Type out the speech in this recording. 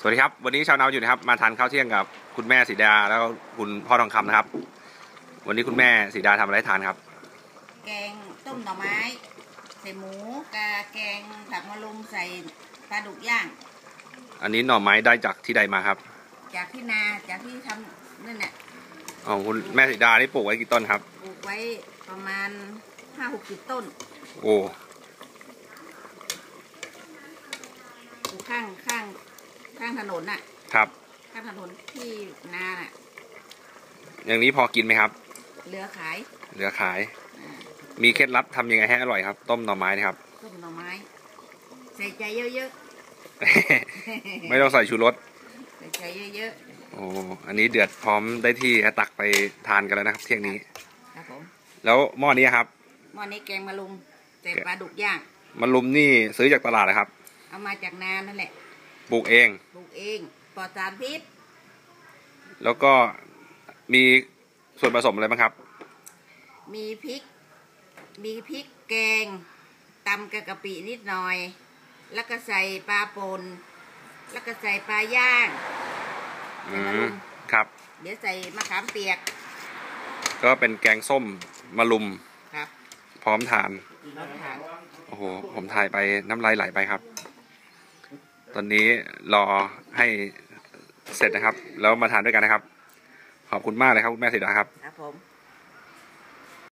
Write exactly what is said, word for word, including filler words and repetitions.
วัสดีครับวันนี้ชาวนาอยู่นะครับมาทานข้าวเที่ยงกับคุณแม่สีดาแล้วก็คุณพ่อทองคำนะครับวันนี้คุณแม่สีดาทำอะไรทานครับแกงต้มหน่อไม้ใส่หมูกาแกงผักมะรุมใส่ปลาดุกย่างอันนี้หน่อไม้ได้จากที่ใดมาครับจากที่นาจากที่ทำนั่นแหละอ๋อคุณแม่สีดานี่ปลูกไว้กี่ต้นครับปลูกไว้ประมาณห้าหกสิบต้นโอ้ปลูกข้างข้างข้างถนนน่ะครับข้างถนนที่นาน่ะอย่างนี้พอกินไหมครับเหลือขายเหลือขายมีเคล็ดลับทำยังไงให้อร่อยครับต้มหน่อไม้นะครับต้มหน่อไม้ใส่ใจเยอะๆ ไม่ต้องใส่ชูรสใส่ใจเยอะๆโอ้อันนี้เดือดพร้อมได้ที่ตักไปทานกันแล้วนะครับเที่ยงนี้ครับผมแล้วหม้อนี้ครับหม้อนี้แกงมะรุมใส่ปลาดุกย่างมะรุมนี่ซื้อจากตลาดนะครับเอามาจากนานั่นแหละปลูกเองปลูกเองปลอดสารพิษแล้วก็มีส่วนผสมอะไรบ้างครับมีพริกมีพริกแกงตำกะกะปินิดหน่อยแล้วก็ใส่ปลาป่นแล้วก็ใส่ปลาย่างอืมครับเดี๋ยวใส่มะขามเปียกก็เป็นแกงส้มมะรุมครับพร้อมทานพร้อมทานโอ้โหผมถ่ายไปน้ำลายไหลไปครับตอนนี้รอให้เสร็จนะครับแล้วมาทานด้วยกันนะครับขอบคุณมากเลยครับคุณแม่สีดาครับครับผม